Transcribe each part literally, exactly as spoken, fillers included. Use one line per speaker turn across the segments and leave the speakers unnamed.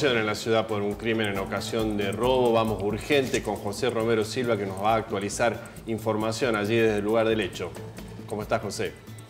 información en la ciudad por un crimen en ocasión de robo. Vamos urgente con José Romero Silva, que nos va a actualizar información allí desde el lugar del hecho. ¿Cómo estás, José?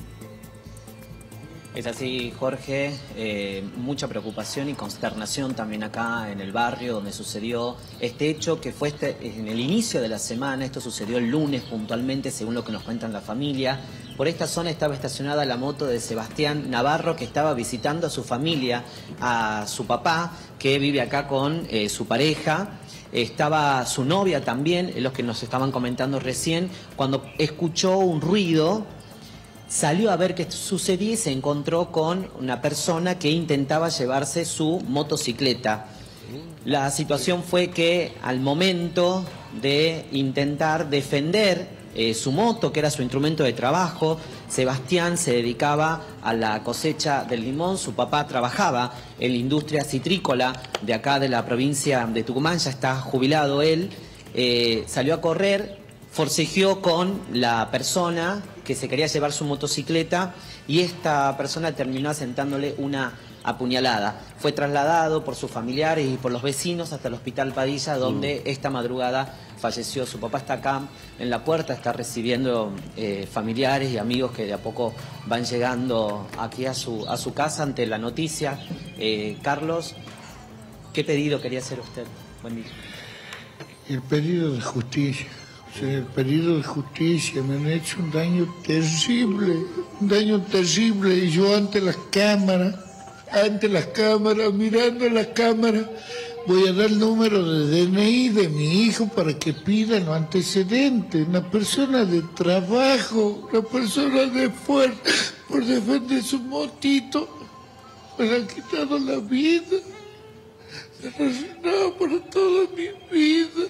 Es así, Jorge, eh, mucha preocupación y consternación también acá en el barrio donde sucedió este hecho, que fue este, en el inicio de la semana. Esto sucedió el lunes puntualmente, según lo que nos cuentan la familia. Por esta zona estaba estacionada la moto de Sebastián Navarro, que estaba visitando a su familia, a su papá, que vive acá con eh, su pareja. Estaba su novia también, los que nos estaban comentando recién, cuando escuchó un ruido. Salió a ver qué sucedía y se encontró con una persona que intentaba llevarse su motocicleta. La situación fue que al momento de intentar defender eh, su moto, que era su instrumento de trabajo, Sebastián se dedicaba a la cosecha del limón. Su papá trabajaba en la industria citrícola de acá de la provincia de Tucumán, ya está jubilado él. Eh, salió a correr, forcejeó con la persona que se quería llevar su motocicleta y esta persona terminó asentándole una apuñalada. Fue trasladado por sus familiares y por los vecinos hasta el Hospital Padilla, donde mm. esta madrugada falleció. Su papá está acá en la puerta, está recibiendo eh, familiares y amigos que de a poco van llegando aquí a su, a su casa ante la noticia. Eh, Carlos, ¿qué pedido quería hacer usted? Buen día.
El pedido de justicia. El pedido de justicia, me han hecho un daño terrible, un daño terrible, y yo ante las cámaras, ante las cámaras, mirando las cámaras, voy a dar el número de D N I de mi hijo para que pidan los antecedentes. Una persona de trabajo, una persona de esfuerzo, por defender su motito, me han quitado la vida, me han arruinado por toda mi vida.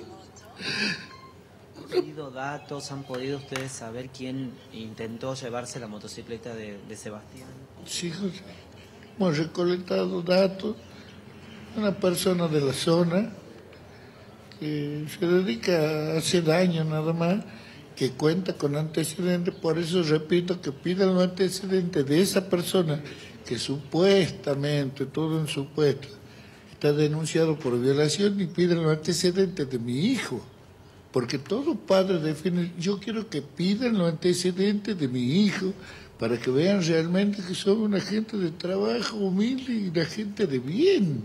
¿Han pedido datos? ¿Han podido ustedes saber quién intentó llevarse la motocicleta de, de Sebastián?
Sí, José. Hemos recolectado datos. Una persona de la zona que se dedica a hacer daño nada más, que cuenta con antecedentes. Por eso repito que pidan los antecedentes de esa persona que supuestamente, todo en supuesto, está denunciado por violación, y pidan los antecedentes de mi hijo. Porque todo padre define, yo quiero que pidan los antecedentes de mi hijo para que vean realmente que soy una gente de trabajo humilde y una gente de bien.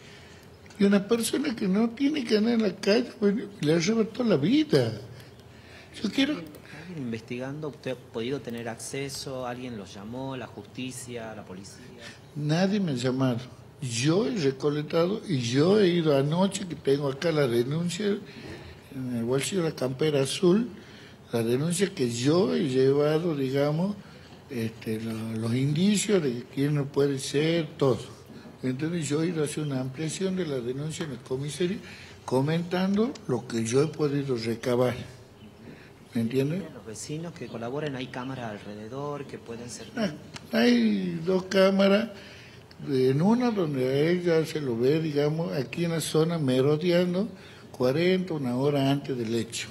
Y una persona que no tiene que andar en la calle, bueno, le arrebató la vida. Yo quiero...
¿Alguien investigando? ¿Usted ha podido tener acceso? ¿Alguien los llamó? ¿La justicia? ¿La policía?
Nadie me ha llamado. Yo he recolectado y yo he ido anoche, que tengo acá la denuncia en el bolsillo de la campera azul, la denuncia que yo he llevado, digamos, este, lo, los indicios de quién no puede ser, todo. Entonces yo he ido a hacer una ampliación de la denuncia en el comisario, comentando lo que yo he podido recabar. ¿Me entiendes?
Los vecinos que colaboran, ¿hay cámaras alrededor que pueden ser?
Ah, hay dos cámaras, en una donde a ella se lo ve, digamos, aquí en la zona merodeando, cuarenta, una hora antes del hecho.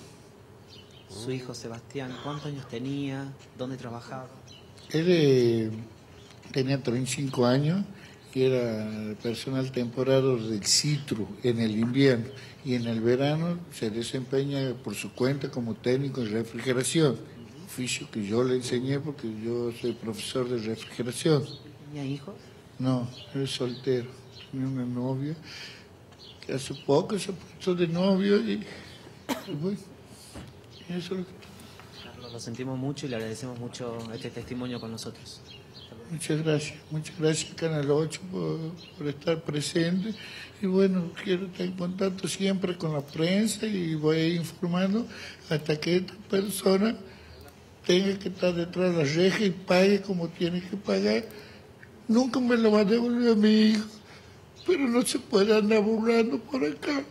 Su hijo Sebastián, ¿cuántos años tenía? ¿Dónde trabajaba?
Él eh, tenía treinta y cinco años y era personal temporero del Citru en el invierno, y en el verano se desempeña por su cuenta como técnico en refrigeración, oficio que yo le enseñé porque yo soy profesor de refrigeración.
¿Tenía hijos?
No, él es soltero, tenía una novia que hace poco se puso de novio y, y bueno, eso es lo que...
Carlos, lo sentimos mucho y le agradecemos mucho este testimonio con nosotros.
Muchas gracias, muchas gracias Canal ocho por, por estar presente, y bueno, quiero estar en contacto siempre con la prensa y voy a ir informando hasta que esta persona tenga que estar detrás de la reja y pague como tiene que pagar. Nunca me lo va a devolver a mi hijo, pero no se puede andar burlando por acá.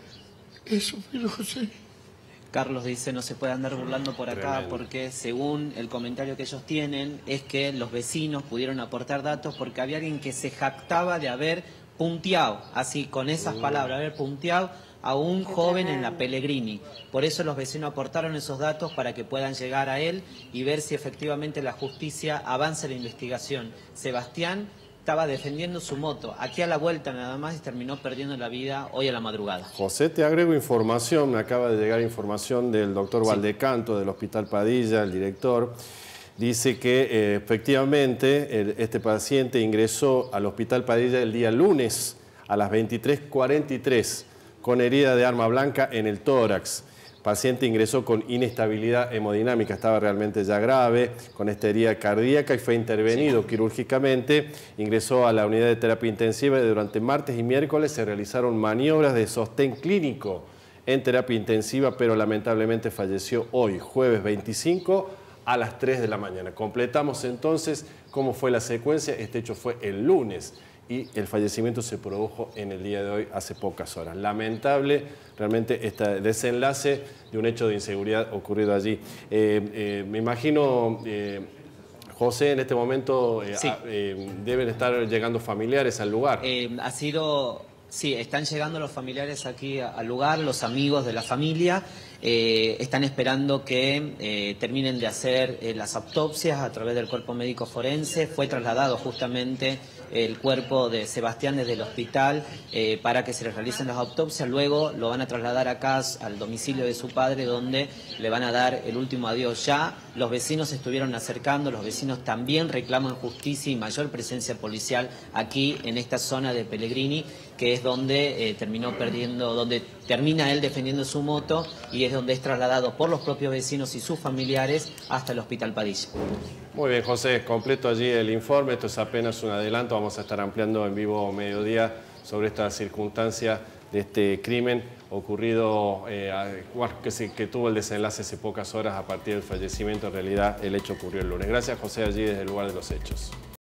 Eso, Pedro José.
Carlos dice, no se puede andar burlando por acá. Tremendo. Porque según el comentario que ellos tienen, es que los vecinos pudieron aportar datos porque había alguien que se jactaba de haber punteado, así con esas palabras, haber punteado a un joven en la Pellegrini. Por eso los vecinos aportaron esos datos para que puedan llegar a él y ver si efectivamente la justicia avanza en la investigación. Sebastián estaba defendiendo su moto, aquí a la vuelta nada más, y terminó perdiendo la vida hoy a la madrugada.
José, te agrego información, me acaba de llegar información del doctor
Sí.
Valdecanto, del Hospital Padilla, el director. Dice que eh, efectivamente el, este paciente ingresó al Hospital Padilla el día lunes a las veintitrés cuarenta y tres con herida de arma blanca en el tórax. El paciente ingresó con inestabilidad hemodinámica, estaba realmente ya grave, con esta herida cardíaca y fue intervenido sí. quirúrgicamente. Ingresó a la unidad de terapia intensiva y durante martes y miércoles se realizaron maniobras de sostén clínico en terapia intensiva, pero lamentablemente falleció hoy, jueves veinticinco, a las tres de la mañana. Completamos entonces cómo fue la secuencia. Este hecho fue el lunes y el fallecimiento se produjo en el día de hoy, hace pocas horas. Lamentable realmente este desenlace de un hecho de inseguridad ocurrido allí. Eh, eh, me imagino, eh, José, en este momento eh,
sí.
a, eh, deben estar llegando familiares al lugar.
Eh, ha sido... Sí, están llegando los familiares aquí al lugar, los amigos de la familia, eh, están esperando que eh, terminen de hacer eh, las autopsias a través del cuerpo médico forense. Fue trasladado justamente el cuerpo de Sebastián desde el hospital eh, para que se le realicen las autopsias. Luego lo van a trasladar acá al domicilio de su padre, donde le van a dar el último adiós. Ya los vecinos se estuvieron acercando, los vecinos también reclaman justicia y mayor presencia policial aquí en esta zona de Pellegrini, que es donde eh, terminó perdiendo, donde termina él defendiendo su moto y es donde es trasladado por los propios vecinos y sus familiares hasta el Hospital Padilla.
Muy bien, José, completo allí el informe. Esto es apenas un adelanto, vamos a estar ampliando en vivo mediodía sobre esta circunstancia de este crimen ocurrido, eh, bueno, que, se, que tuvo el desenlace hace pocas horas a partir del fallecimiento. En realidad el hecho ocurrió el lunes. Gracias, José, allí desde el lugar de los hechos.